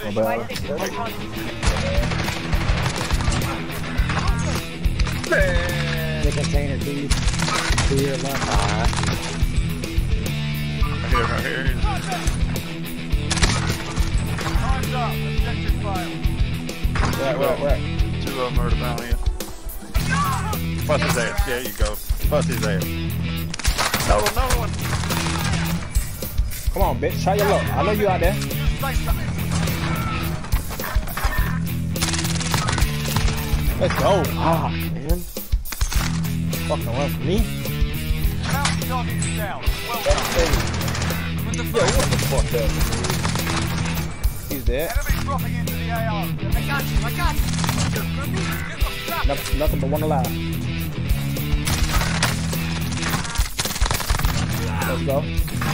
The container keys. To your left. Right here. Time's up. Objective failed. Where? Two of them are down here. Bust his ass. There you go. Bust his ass. Another one. Come on, bitch. Try your luck. I know you out there. Let's go. Ah, man. Fucking run for me. Mountain target is down. Well done. Yo, what the fuck up? He's dead. Enemy dropping into the AR. I got you. Nothing but one alive. Let's go.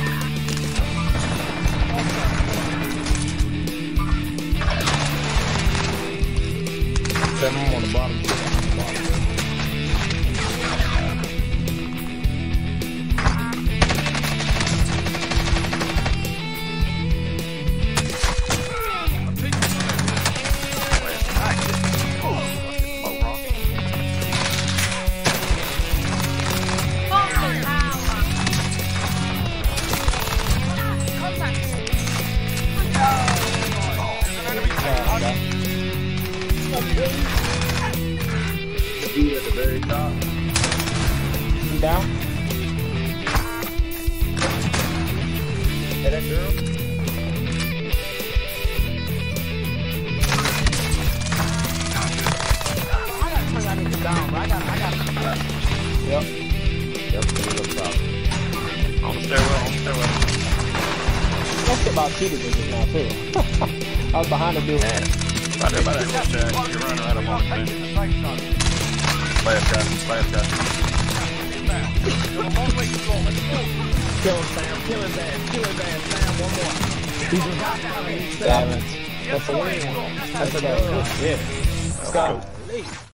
Seven on the bottom. Dude at the very top. You down? Hey, that girl. I need to down, but I got. Yep. On the stairwell. That shit about cheated me just now too. I was behind the dude. Right there, Jack. You're running right up on the thing. Last guy. Kill him, Sam. Kill his ass. Sam, one more. He's damn it. That's a win. That's a good. Yeah. Let's go.